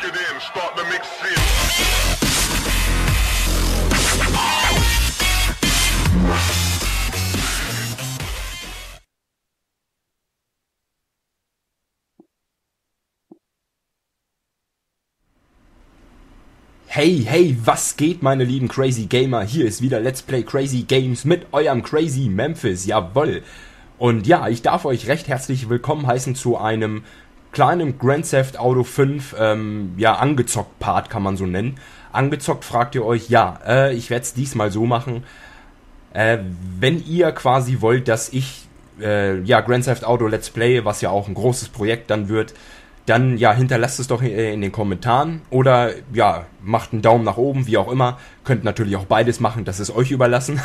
it in, start the mix in. Hey, was geht, meine lieben Crazy Gamer? Hier ist wieder Let's Play Crazy Games mit eurem Crazy Memphis, jawoll. Und ja, ich darf euch recht herzlich willkommen heißen zu einem kleinen Grand Theft Auto 5, angezockt Part kann man so nennen. Angezockt fragt ihr euch, ja, ich werde es diesmal so machen, wenn ihr quasi wollt, dass ich, Grand Theft Auto Let's Play, was ja auch ein großes Projekt dann wird, dann ja, hinterlasst es doch in den Kommentaren oder ja, macht einen Daumen nach oben, wie auch immer. Könnt natürlich auch beides machen, das ist euch überlassen.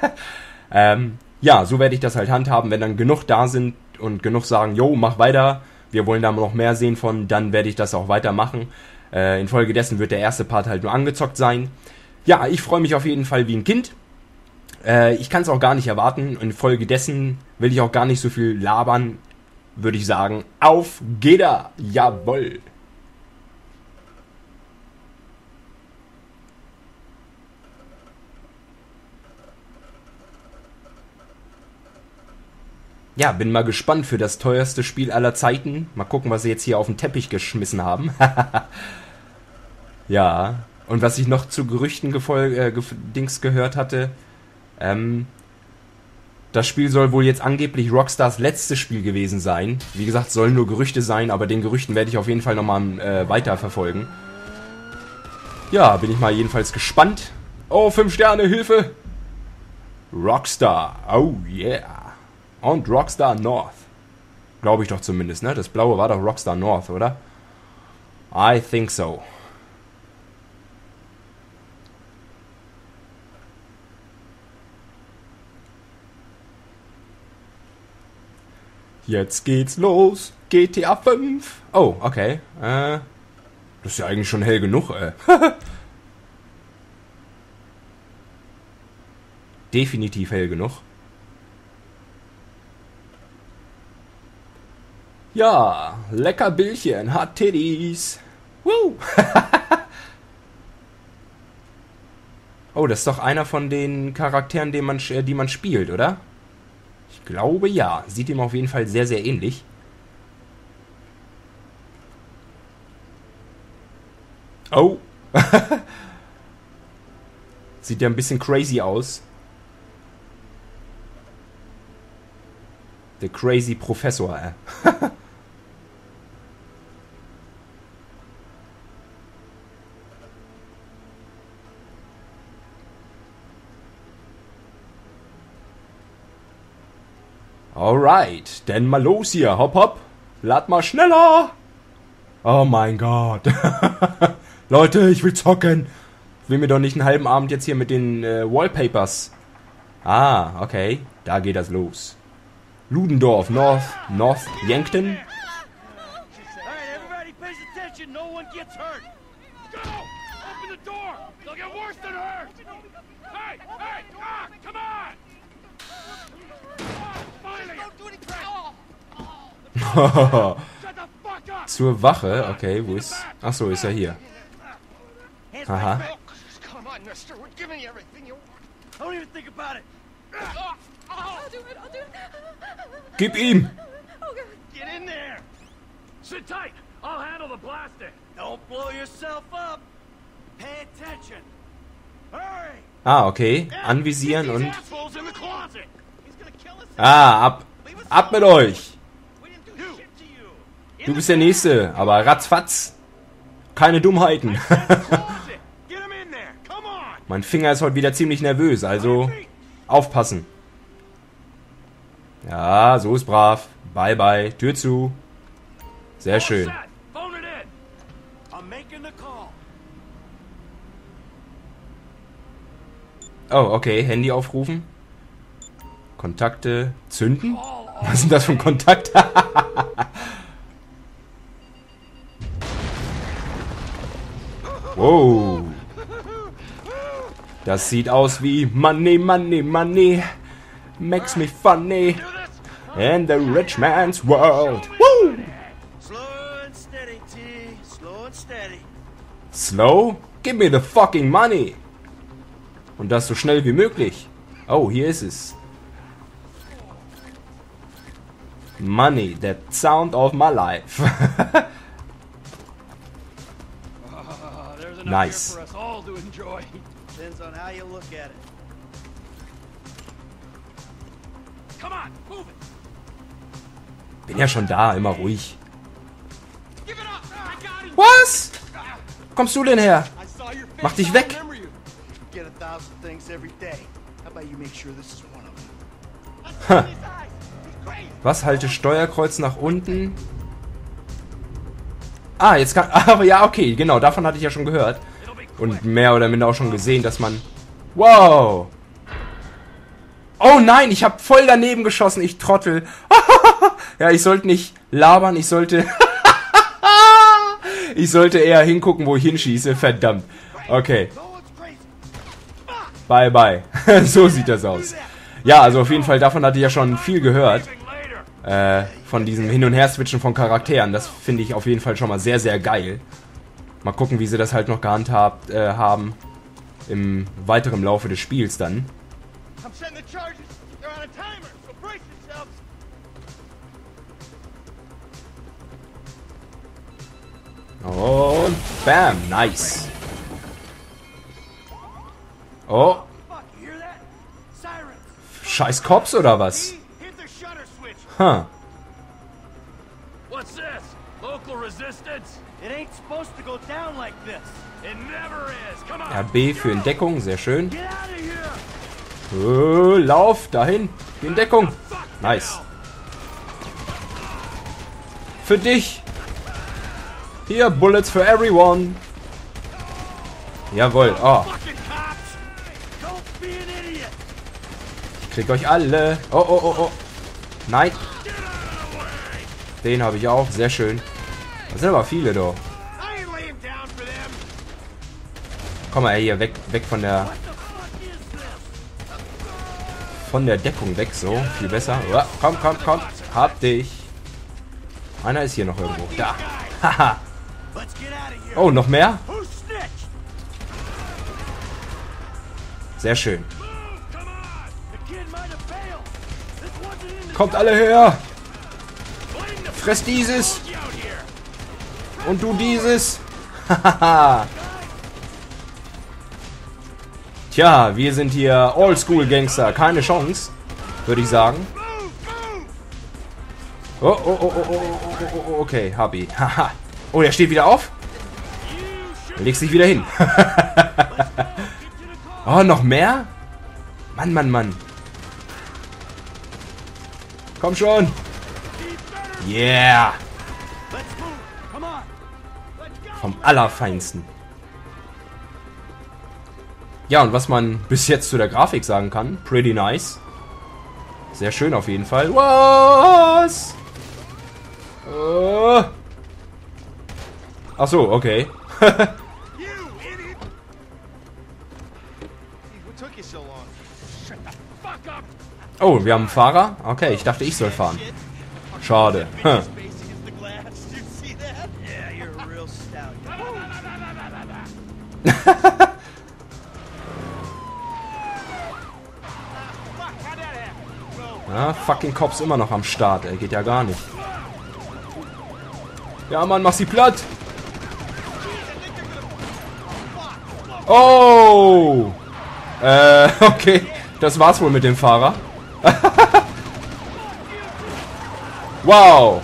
So werde ich das halt handhaben, wenn dann genug da sind und genug sagen, jo, mach weiter, wir wollen da noch mehr sehen von, dann werde ich das auch weitermachen. Infolgedessen wird der erste Part halt nur angezockt sein. Ja, ich freue mich auf jeden Fall wie ein Kind. Ich kann es auch gar nicht erwarten. Infolgedessen will ich auch gar nicht so viel labern. Würde ich sagen, auf geht er! Jawoll! Ja, bin mal gespannt für das teuerste Spiel aller Zeiten. Mal gucken, was sie jetzt hier auf den Teppich geschmissen haben. Ja, und was ich noch zu Gerüchten gehört hatte, das Spiel soll wohl jetzt angeblich Rockstars letztes Spiel gewesen sein. Wie gesagt, sollen nur Gerüchte sein, aber den Gerüchten werde ich auf jeden Fall nochmal weiter verfolgen. Ja, bin ich mal jedenfalls gespannt. Oh, 5 Sterne, Hilfe! Rockstar, oh yeah. Und Rockstar North. Glaube ich doch zumindest, ne? Das blaue war doch Rockstar North, oder? I think so. Jetzt geht's los. GTA 5. Oh, okay. Das ist ja eigentlich schon hell genug, Definitiv hell genug. Ja, lecker Billchen, hat Titties. Woo! Oh, das ist doch einer von den Charakteren, die man spielt, oder? Ich glaube ja. Sieht ihm auf jeden Fall sehr, sehr ähnlich. Oh. Sieht ja ein bisschen crazy aus. Der crazy Professor, Alright, denn mal los hier, hopp hopp, lad mal schneller. Oh mein Gott. Leute, ich will zocken. Ich will mir doch nicht einen halben Abend jetzt hier mit den Wallpapers. Ah, okay, da geht das los. Ludendorff, North Yankton. Zur Wache, okay, wo ist... Achso, ist er hier. Aha. Gib ihm! Ah, okay. Anvisieren und... Ah, ab mit euch! Du bist der Nächste, aber ratzfatz. Keine Dummheiten. Mein Finger ist heute wieder ziemlich nervös, also aufpassen. Ja, so ist brav. Bye bye, Tür zu. Sehr schön. Oh, okay, Handy aufrufen. Kontakte zünden? Was ist denn das für ein Kontakt? Wow. Das sieht aus wie Money, Money, Money. Makes me funny. In the rich man's world. Woo! and steady, T. Slow and steady. Slow? Give me the fucking money. Und das so schnell wie möglich. Oh, hier ist es. Money, that sound of my life. There's enough Nice. here for us all to enjoy. Depends on how you look at it. Come on, move it. Bin ja schon da, immer ruhig. Give it up. I got him. Was? Wo kommst du denn her? I saw your face. Mach dich I weg. remember you. You get 1,000 things every day. How about you make sure this is one of them? Ha. Was? Halte Steuerkreuz nach unten. Ah, jetzt kann... Aber ja, okay, genau, davon hatte ich ja schon gehört. Und mehr oder minder auch schon gesehen, dass man... Wow! Oh nein, ich habe voll daneben geschossen, ich Trottel. Ja, ich sollte nicht labern, ich sollte... Ich sollte eher hingucken, wo ich hinschieße, verdammt. Okay. Bye, bye. So sieht das aus. Ja, also auf jeden Fall, davon hatte ich ja schon viel gehört. Von diesem Hin- und Her-Switchen von Charakteren. Das finde ich auf jeden Fall schon mal sehr, sehr geil. Mal gucken, wie sie das halt noch gehandhabt haben im weiteren Laufe des Spiels dann. I'm setting the charges. They're on a timer, so brace yourselves. Und bam, nice. Oh, Fuck, you hear that? Sirens. scheiß Cops oder was? Hit the shutter switch. Huh. What's this? Local resistance? It ain't supposed to go down like this. It never is. Come on. RB für Entdeckung, sehr schön. Get out of here. Lauf, dahin. Geh in Deckung. Nice. Für dich. Hier, Bullets for everyone. Jawohl. Oh, Fucking cops. Don't be an idiot. ich krieg euch alle. Oh, oh, oh, oh. Nein. Den habe ich auch. Sehr schön. Das sind aber viele, doch. I ain't laying down for them. Komm mal hier, weg von der... What the fuck is this? Von der Deckung weg, so. Viel besser. Uah, komm, komm, komm. Hab dich. Einer ist hier noch irgendwo. Da. Haha. Let's get out of here. Oh, noch mehr? Who snitched? Sehr schön. Come on. The kid might have failed. This wasn't in the Kommt alle her. Fress dieses. Und du dieses. Hahaha. Tja, wir sind hier Oldschool-Gangster. Keine Chance, würde ich sagen. Oh, oh, oh, oh, oh, oh, oh, oh, okay, hab ich. Haha. Oh, der steht wieder auf. Legst dich wieder hin. Oh, noch mehr? Mann, Mann, Mann. Komm schon. Yeah. Let's move. Come on. Let's go. Vom Allerfeinsten. Ja, und was man bis jetzt zu der Grafik sagen kann, pretty nice. Sehr schön auf jeden Fall. Was? Ach so, okay. You idiot. What took you so long? Shut the fuck up. Oh, wir haben einen Fahrer? Okay, ich dachte, ich soll fahren. Schade. Hm. Spacing is the glass. Did you see that? Yeah, you're a real stallion. Fuck, how'd that happen? No. Ja, fucking Cops immer noch am Start, ey. Geht ja gar nicht. Ja, Mann, mach sie platt. Oh! Okay. Das war's wohl mit dem Fahrer. Wow!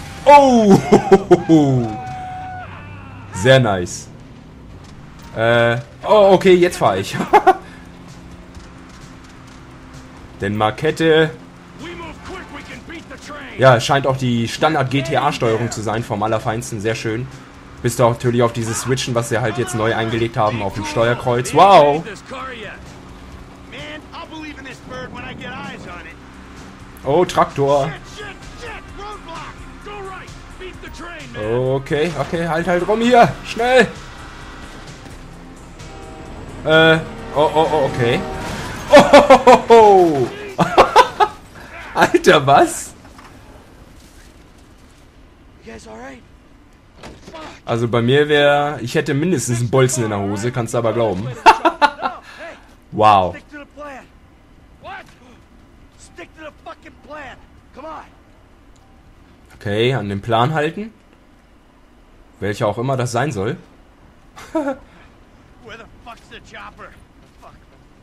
Oh! Sehr nice. Oh, okay, jetzt fahre ich. Denn Markette... Ja, es scheint auch die Standard-GTA-Steuerung zu sein, vom Allerfeinsten, sehr schön. Bis da natürlich auf dieses Switchen, was sie halt jetzt neu eingelegt haben, auf dem Steuerkreuz. Wow! Man, I'll believe in this bird when I get eyes on it. Oh, Traktor. Shit! Roadblock! Go right! Beat the train, man! Okay, okay, halt rum hier. Schnell. Oh, okay. Oh, Alter, was? You guys alright? Also bei mir wäre... Ich hätte mindestens einen Bolzen in der Hose, kannst du aber glauben. Wow. Stick to the plan. What? Stick to the fucking plan. Come on. Okay, an den Plan halten. Welcher auch immer das sein soll. Where the fuck's the chopper? Fuck.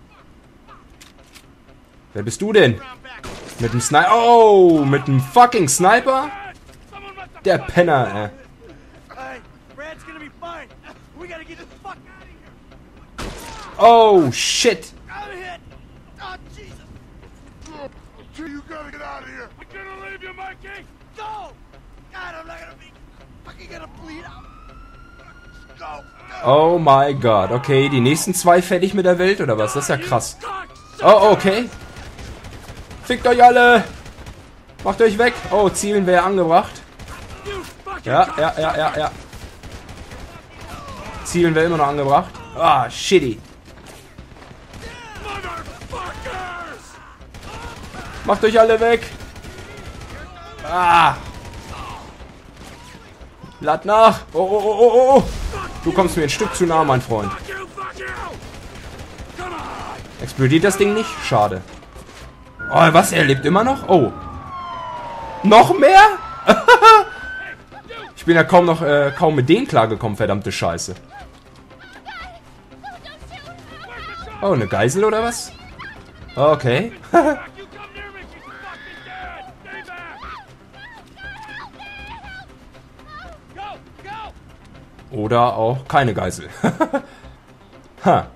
Wer bist du denn? Round back. Mit dem Sniper... Oh, mit dem fucking Sniper? Someone must have Der Penner, Hey, Brad's gonna be fine. We gotta get the fuck out of here. Oh, shit. I'm hit. Oh, Jesus. You gotta get out of here. We're gonna leave you, Mikey! Go. God, I'm not gonna be fucking gonna bleed out. Go. Oh my God. Okay, die nächsten 2 fertig mit der Welt, oder was? Das ist ja krass. Oh, okay. Fickt euch alle. Macht euch weg. Oh, Zielen wäre angebracht. Ja. Zielen wäre immer noch angebracht. Ah, shitty. Macht euch alle weg. Ah. Lad nach. Oh. Du kommst mir ein Stück zu nah, mein Freund. Explodiert das Ding nicht? Schade. Oh, was? Er lebt immer noch? Oh. Noch mehr? Ich bin ja kaum mit denen klargekommen, verdammte Scheiße. Oh, eine Geisel oder was? Okay. You come near me, she's fucking dead! Stay back! Go! Oder auch keine Geisel. Ha.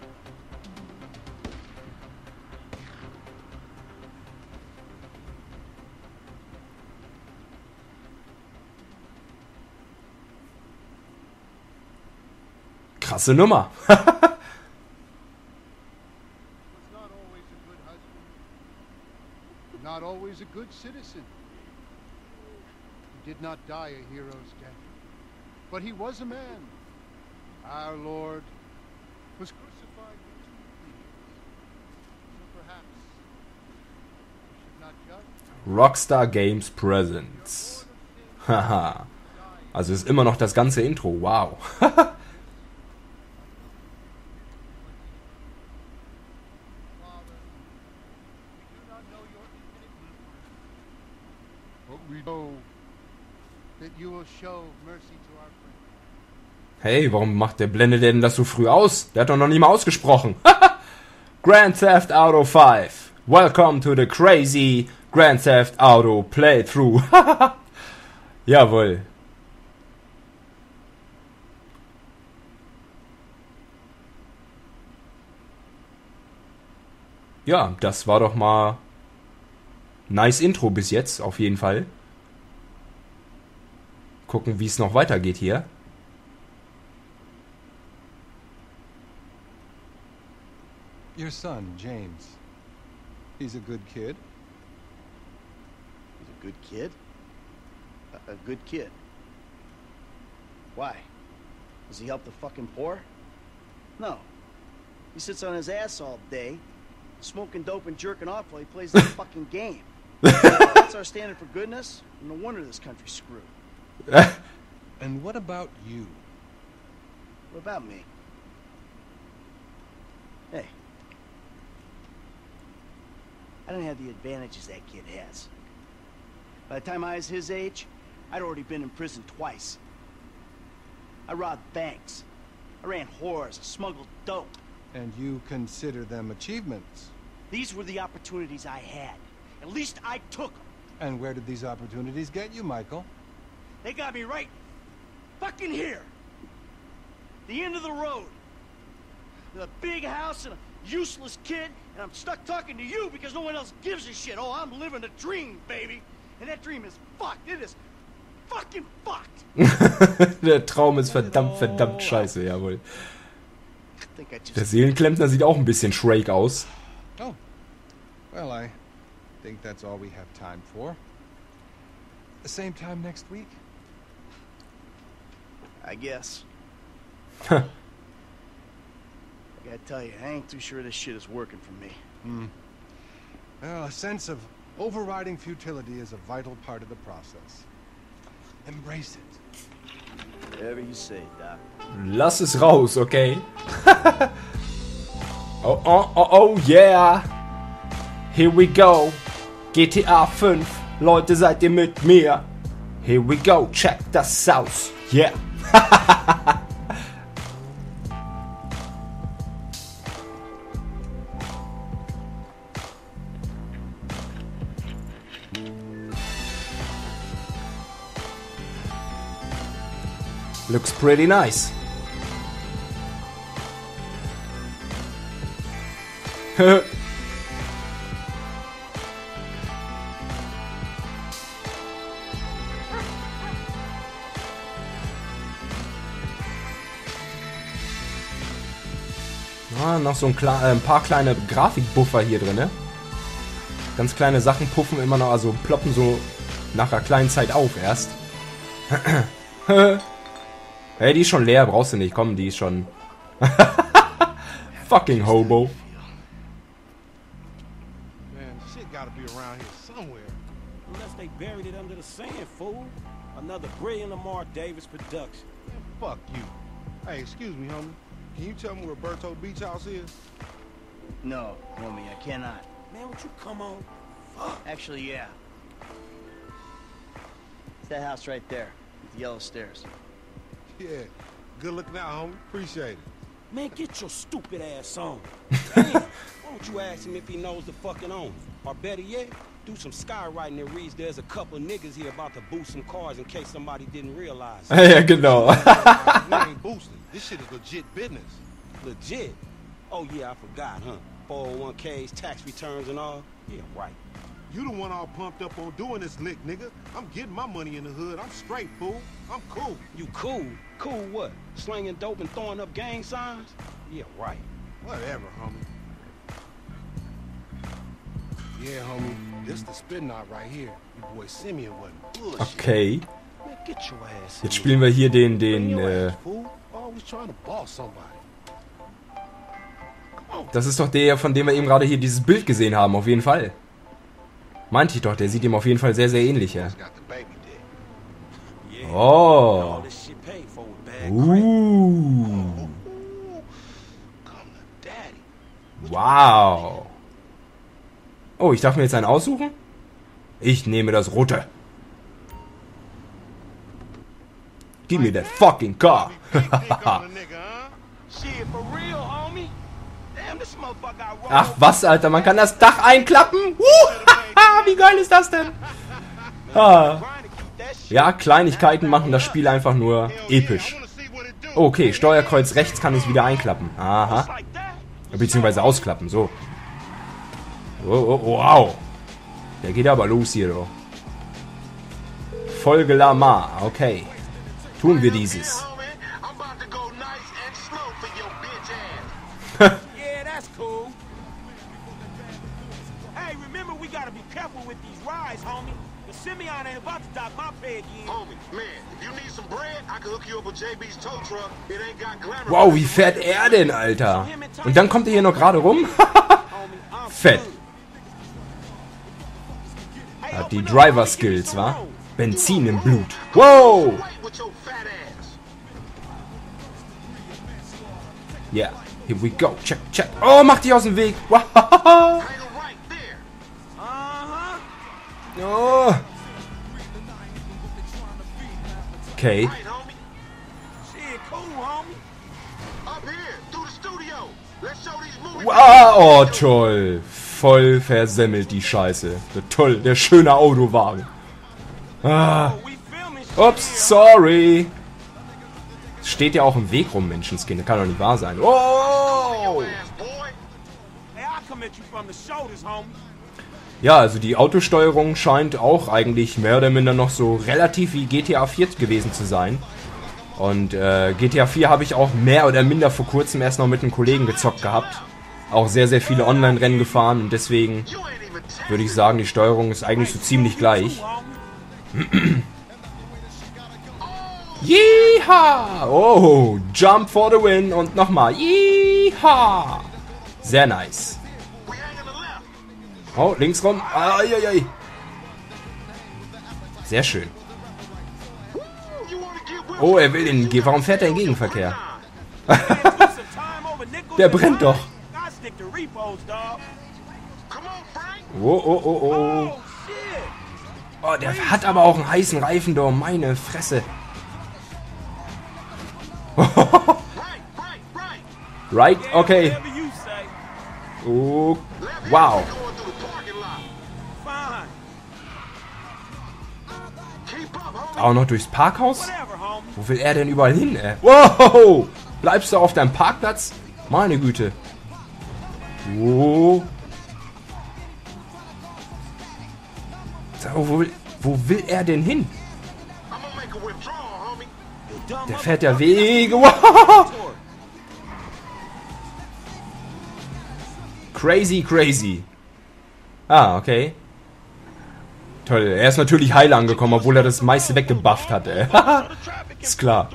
Krasse Nummer. Was not always a good husband, not always a good citizen. He did not die a hero's death, but he was a man. Our Lord was crucified with 2 thieves. So perhaps we should not judge. Rockstar Games Presents. Haha. Also ist immer noch das ganze Intro. Wow. We know that you will show mercy to our friend. Hey, warum blendet der denn das so früh aus? Der hat doch noch nie mal ausgesprochen. Grand Theft Auto 5. Welcome to the crazy Grand Theft Auto Playthrough. Jawohl. Ja, das war doch mal nice Intro bis jetzt, auf jeden Fall. Gucken, wie es noch weitergeht hier. Your son, James. He's a good kid. He's a good kid? A good kid? Why? Does he help the fucking poor? No. He sits on his ass all day, smoking dope and jerking off while he plays the fucking game. That's our standard for goodness? No wonder this country's screwed. And what about you? What about me? Hey. I don't have the advantages that kid has. By the time I was his age, I'd already been in prison twice. I robbed banks. I ran whores. I smuggled dope. And you consider them achievements? These were the opportunities I had. At least I took them. And where did these opportunities get you, Michael? They got me right fucking here. The end of the road. With a big house and a useless kid, and I'm stuck talking to you because no one else gives a shit. Oh, I'm living a dream, baby. And that dream is fucked. It is fucking fucked. Der Traum ist verdammt scheiße, jawohl. I think I Der just... Seelenklempner sieht auch ein bisschen schräg aus. Oh. Well, I think that's all we have time for. The same time next week? I guess. Huh. I gotta tell you, I ain't too sure this shit is working for me. Well, a sense of overriding futility is a vital part of the process. Embrace it. Whatever you say, Doc. Lass es raus, okay? Oh, oh, oh, oh, yeah. Here we go. GTA 5. Leute, seid ihr mit mir? Here we go. Check das aus. Yeah. Looks pretty nice. Noch so ein paar kleine Grafikbuffer hier drin, ne? Ganz kleine Sachen puffen immer noch, also ploppen so nach einer kleinen Zeit auf erst. Hey, die ist schon leer, brauchst du nicht. Komm, die ist schon... Fucking Hobo. Man, shit gotta be around here somewhere. Unless they buried it under the sand, fool. Another brilliant Lamar Davis production. Man, fuck you. Hey, excuse me, homie. Can you tell me where Berto Beach House is? No, homie, I cannot. Man, would you come on? Actually, yeah. It's that house right there, with the yellow stairs. Yeah. Good looking out, homie. Appreciate it. Man, get your stupid ass on. Damn, why don't you ask him if he knows the fucking owner? Or better yet, do some skywriting that reads there's a couple of niggas here about to boost some cars in case somebody didn't realize. Ja, genau. We ain't boosting. This shit is legit business. Legit? Oh yeah, I forgot, huh? 401ks, tax returns and all? Yeah, right. You the one all pumped up on doing this lick, nigga. I'm getting my money in the hood. I'm straight, fool. I'm cool. You cool? Cool what? Slinging dope and throwing up gang signs? Yeah, right. Whatever, homie. Yeah, homie. This the spin knot right here. Your boy Simeon wasn't bullshit. Okay. Man, get your ass in Jetzt spielen wir hier den Bring your ass, fool. Always trying to boss somebody. Das ist doch der, von dem wir eben gerade hier dieses Bild gesehen haben, auf jeden Fall. Meinte ich doch, der sieht ihm auf jeden Fall sehr, sehr ähnlich, ja. Got the baby dick. Yeah. Oh. All this shit paid for with bad credit. Come to daddy. Wow. Oh, ich darf mir jetzt einen aussuchen? Ich nehme das rote. Give me that fucking car. Big dick on the nigga, huh? Shit, for real, homie? Damn, this motherfucker got rolled. Ach was, Alter, man kann das Dach einklappen? Wie geil ist das denn? Ah. Trying to keep that shit. Ja, Kleinigkeiten machen das Spiel einfach nur episch. I wanna see what it do. Okay, Steuerkreuz rechts kann ich wieder einklappen. Aha. Like that? Beziehungsweise ausklappen, so. Oh, oh, wow. Der geht aber los hier, doch. Folge Lamar, okay. Tun wir dieses. I'm about to go nice and slow for your bitch ass. Yeah, that's cool. Hey, remember we gotta be careful with these rides, homie. The Simeon ain't about to dock my pay again. Homie, man, if you need some bread, I can hook you up with JB's tow truck. It ain't got glamour. Wow, wie fährt er denn, Alter? Und dann kommt er hier noch gerade rum? Homie, I'm Fett. good. Hey, Hat die open up, homie, Driver-Skills, give me some wa? room. Benzin im Blut. Wow! Wait with your fat ass. Yeah, here we go. Check, check. Oh, mach dich aus dem Weg. Wow. Hang right there. Uh-huh. Oh. Okay. Right, homie. Shit, cool, homie. Up here, through the studio. Let's show these movies. Wow, oh, toll. Voll versemmelt die Scheiße. Toll, der schöne Autowagen. Ah. Oh, we filming shit Ups, here. sorry. Es steht ja auch im Weg rum, Menschenskind. Das kann doch nicht wahr sein. Oh! Ass boy. Hey, I'll come at you from the shoulders, homie. Ja, also die Autosteuerung scheint auch eigentlich mehr oder minder noch so relativ wie GTA 4 gewesen zu sein. Und GTA 4 habe ich auch mehr oder minder vor kurzem erst noch mit einem Kollegen gezockt gehabt. Auch sehr, sehr viele Online-Rennen gefahren und deswegen You ain't even tested. würde ich sagen, die Steuerung ist eigentlich so ziemlich gleich. Yeehaw! Oh, Jump for the win und nochmal. Yeehaw! Sehr nice. We hang in the left. Oh, links rum. Ai. Sehr schön. You wanna get Oh, er will den... Warum fährt er in Gegenverkehr? Der brennt doch. Oh, oh, oh, oh. Oh, der hat aber auch einen heißen Reifen, doch. Meine Fresse. Right? Okay. Oh, wow. Auch noch durchs Parkhaus? Wo will er denn überall hin, ey? Wow! Bleibst du auf deinem Parkplatz? Meine Güte. Oh. So, wo will er denn hin? Der fährt ja Wege. Wow. Crazy, crazy. Ah, okay. Toll, er ist natürlich heil angekommen, obwohl er das meiste weggebufft hat, ey. Ist klar.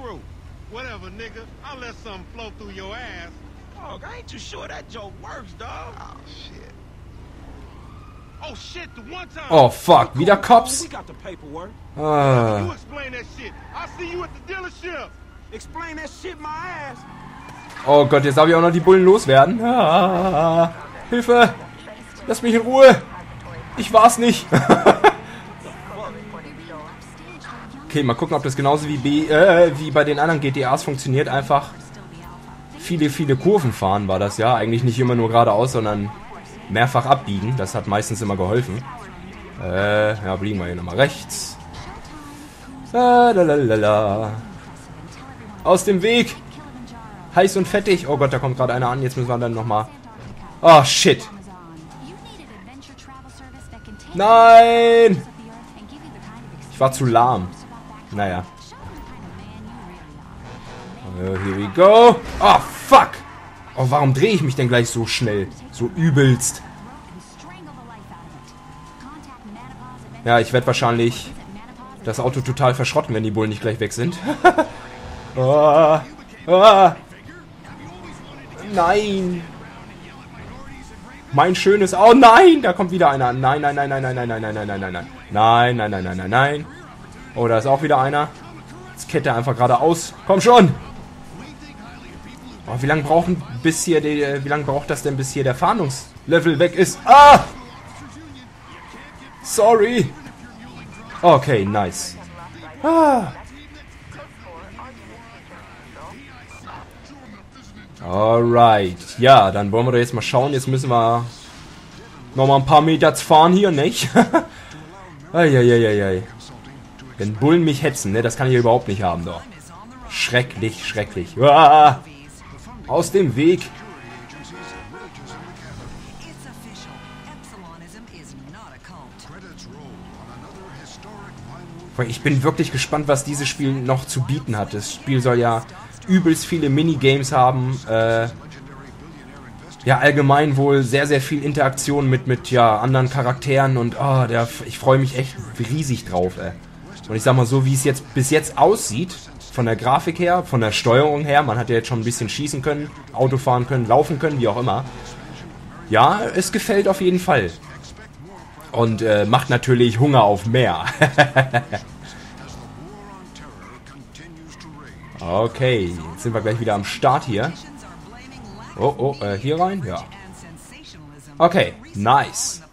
Oh, fuck, wieder Cops? Ah. Oh Gott, jetzt darf ich auch noch die Bullen loswerden. Ah. Hilfe! Lass mich in Ruhe! Ich war's nicht! Okay, mal gucken, ob das genauso wie bei den anderen GTAs funktioniert. Einfach viele Kurven fahren war das ja. Eigentlich nicht immer nur geradeaus, sondern mehrfach abbiegen. Das hat meistens immer geholfen. Ja, biegen wir hier nochmal rechts. Aus dem Weg! Heiß und fettig. Oh Gott, da kommt gerade einer an. Jetzt müssen wir dann nochmal... Oh, shit. Nein! Ich war zu lahm. Naja. Here we go. Oh, fuck! Oh, warum drehe ich mich denn gleich so schnell? So übelst. Ja, ich werde wahrscheinlich das Auto total verschrotten, wenn die Bullen nicht gleich weg sind. Oh, oh. Nein! Mein schönes... Oh nein! Da kommt wieder einer. Nein, nein, nein, nein, nein, nein, nein, nein, nein, nein, nein. Nein, nein, nein, nein, nein, nein. Oh, da ist auch wieder einer. Jetzt kehrt er einfach geradeaus. Komm schon! Oh, wie lange braucht das denn, bis hier der Fahndungslevel weg ist? Ah! Sorry! Okay, nice. Ah! Alright. Ja, dann wollen wir doch jetzt mal schauen. Jetzt müssen wir noch mal ein paar Meter fahren hier, nicht? Eieieiei. Wenn Bullen mich hetzen, ne? Das kann ich überhaupt nicht haben, doch. Schrecklich, schrecklich. Ah! Aus dem Weg. Ich bin wirklich gespannt, was dieses Spiel noch zu bieten hat. Das Spiel soll ja übelst viele Minigames haben. Ja, allgemein wohl sehr, sehr viel Interaktion mit ja, anderen Charakteren. Und oh, ich freue mich echt riesig drauf, ey. Und ich sag mal so, wie es jetzt bis jetzt aussieht, von der Grafik her, von der Steuerung her, man hat ja jetzt schon ein bisschen schießen können, Auto fahren können, laufen können, wie auch immer. Ja, es gefällt auf jeden Fall. Und macht natürlich Hunger auf mehr. Okay, jetzt sind wir gleich wieder am Start hier. Oh, oh, hier rein? Ja. Okay, nice.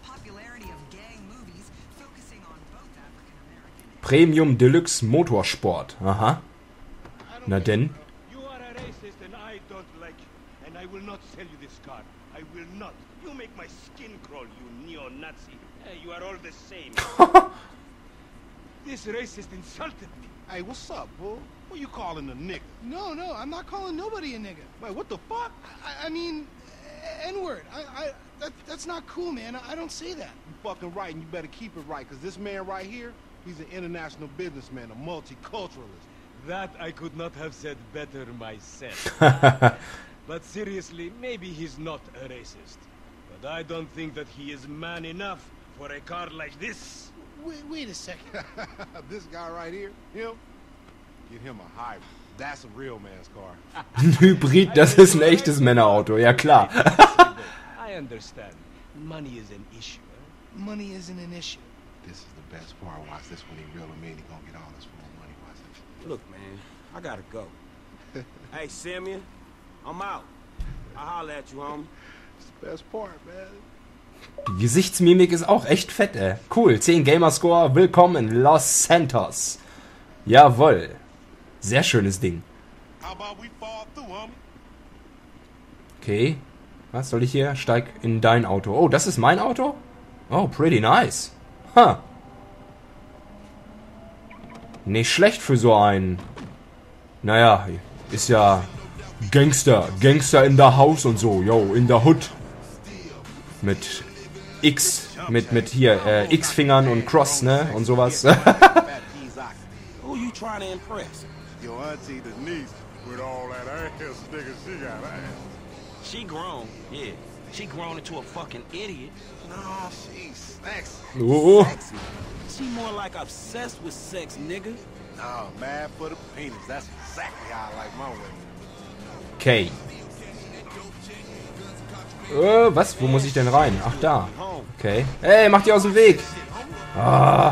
Premium Deluxe Motorsport. Aha. Na denn. This racist insulted me. Hey, what's up, bull? Who you calling a nigga? No, I'm not calling nobody a nigga. Wait, what the fuck? I mean, N-word. That's not cool, man. I don't say that. You fucking right, and you better keep it right, because this man right here, he's an international businessman, a multiculturalist. That I could not have said better myself. But seriously, maybe he's not a racist. But I don't think that he is man enough for a car like this. Wait a second. This guy right here, him, get him a hybrid. That's a real man's car. Ein Hybrid, das ist ein echtes Männerauto, ja klar. I understand. Money is an issue. Money isn't an issue. This is the best part. Watch this when he real to me and he gonna get all this full money. Watch this. Look, man, I gotta go. Hey, Simeon, I'm out. I'll holler at you, homie. It's the best part, man. Die Gesichtsmimik ist auch echt fett, ey. Cool, 10 Gamerscore, willkommen in Los Santos. Jawohl. Sehr schönes Ding. How about we fall through, homie? Okay. Was soll ich hier? Steig in dein Auto. Oh, das ist mein Auto? Oh, pretty nice. Ha. Nicht schlecht für so einen. Naja, ist ja Gangster in the house und so. Yo, in the hood. Mit X, mit hier, X-Fingern und Cross, ne? Und sowas. Who you trying to impress? Your auntie, the niece, with all that ass nigga she got ass. She grown, yeah. She grown into a fucking idiot. Nah, she's sexy. Oh. Sexy. She more like obsessed with sex, nigga. Nah, mad for the penis. That's exactly how I like my women. Okay. Was? Wo muss ich denn rein? Ach, da. Okay. Hey, mach die aus dem Weg. Ah.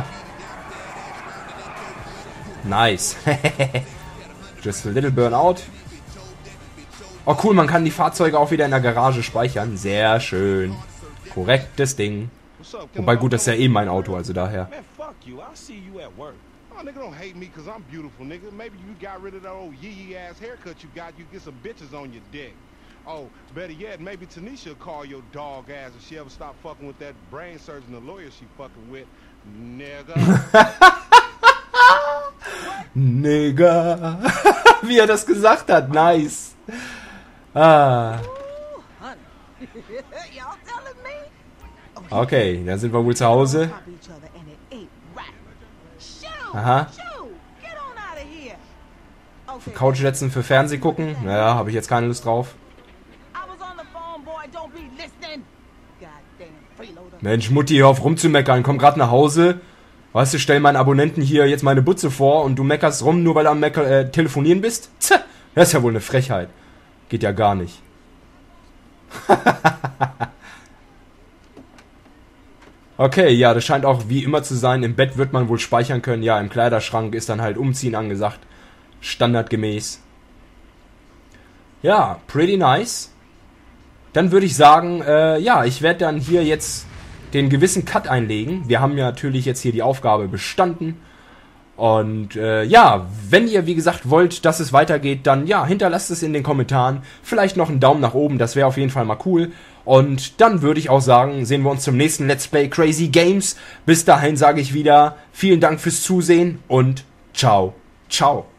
Nice. Just a little burnout. Oh, cool, man kann die Fahrzeuge auch wieder in der Garage speichern. Sehr schön. Korrektes Ding. Wobei, gut, das ist ja eh mein Auto, also daher. Man, fuck you. I'll see you at work. Oh, nigga, don't hate me because I'm beautiful, nigga. Maybe you got rid of that old yee-yee-ass haircut you got. You get some bitches on your dick. Oh, better yet, maybe Tanisha will call your dog ass if she ever stop fucking with that brain surgeon, the lawyer she fucking with. Nigga. Nigga. Wie er das gesagt hat. Nice. Ah. Okay, dann sind wir wohl zu Hause. Aha. Für Couch setzen, für Fernseh gucken. Naja, habe ich jetzt keine Lust drauf. Mensch, Mutti, hör auf rumzumeckern. Komm grad nach Hause. Weißt du, stell meinen Abonnenten hier jetzt meine Butze vor und du meckerst rum, nur weil du am Telefonieren bist? Tja, das ist ja wohl eine Frechheit. Geht ja gar nicht. Okay, ja, das scheint auch wie immer zu sein. Im Bett wird man wohl speichern können. Ja, im Kleiderschrank ist dann halt Umziehen angesagt. Standardgemäß. Ja, pretty nice. Dann würde ich sagen, ja, ich werde dann hier jetzt den gewissen Cut einlegen. Wir haben ja natürlich jetzt hier die Aufgabe bestanden. Und ja, wenn ihr, wie gesagt, wollt, dass es weitergeht, dann ja, hinterlasst es in den Kommentaren. Vielleicht noch einen Daumen nach oben, das wäre auf jeden Fall mal cool. Und dann würde ich auch sagen, sehen wir uns zum nächsten Let's Play Crazy Games. Bis dahin sage ich wieder, vielen Dank fürs Zusehen und ciao, ciao.